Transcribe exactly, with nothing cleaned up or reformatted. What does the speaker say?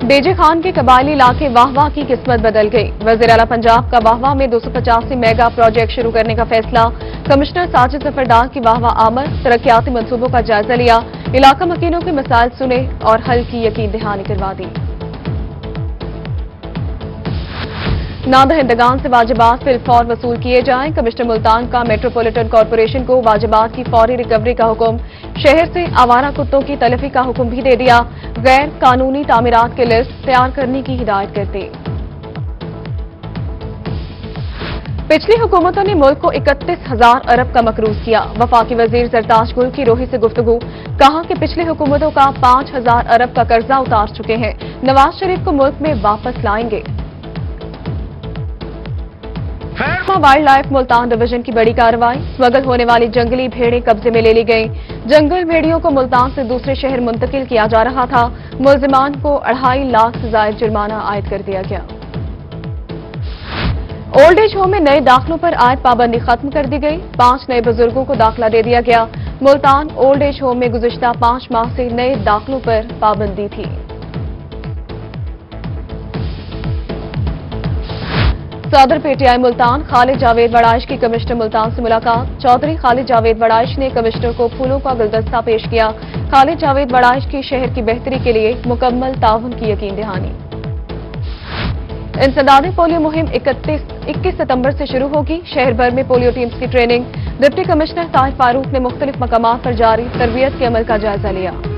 बेजे खान के कबायली इलाके वाहवा की किस्मत बदल गई। वज़ीर आला पंजाब का वाहवा में दो सौ पचासी मेगा प्रोजेक्ट शुरू करने का फैसला। कमिश्नर साजिद जफरदार की वाहवा आमद, तरक्याती मंसूबों का जायजा लिया, इलाका मकीनों के मसाइल सुने और हल की यकीन दहानी करवा दी। नादहिंदगान से वाजिबात फिलफौर वसूल किए जाएं। कमिश्नर मुल्तान का मेट्रोपॉलिटन कॉरपोरेशन को वाजिबात की फौरी रिकवरी का हुक्म। शहर से आवारा कुत्तों की तलफी का हुक्म भी दे दिया। गैर कानूनी तामीरात की लिस्ट तैयार करने की हिदायत करते। पिछली हुकूमतों ने मुल्क को इकतीस हजार अरब का मकरूज किया। वफाकी वजीर सरताज गुल की रोही से गुफ्तगू, कहा कि पिछली हुकूमतों का पांच हजार अरब का कर्जा उतार चुके हैं, नवाज शरीफ को मुल्क में वापस लाएंगे। वाइल्ड लाइफ मुल्तान डिवीजन की बड़ी कार्रवाई, स्मगल होने वाली जंगली भेड़ें कब्जे में ले ली गईं। जंगल भेड़ियों को मुल्तान से दूसरे शहर मुंतकिल किया जा रहा था। मुलजिमान को अढ़ाई लाख से ज्यादा जुर्माना आयद कर दिया गया। ओल्ड एज होम में नए दाखिलों पर आयद पाबंदी खत्म कर दी गई। पांच नए बुजुर्गों को दाखिला दे दिया गया। मुल्तान ओल्ड एज होम में गुज़िश्ता पांच माह से नए दाखिलों पर पाबंदी थी। सदर पीटीआई मुल्तान खालिद जावेद वड़ाइश की कमिश्नर मुल्तान से मुलाकात। चौधरी खालिद जावेद वड़ाइश ने कमिश्नर को फूलों का गुलदस्ता पेश किया। खालिद जावेद वड़ाइश की शहर की बेहतरी के लिए मुकम्मल ताउन की यकीन दहानी। इंसदादी पोलियो मुहिम इक्कीस सितंबर से शुरू होगी। शहर भर में पोलियो टीम्स की training. Deputy commissioner Tahir Farooq ने मुख्तलिफ मकामात पर जारी तरबियत के अमल का जायजा लिया।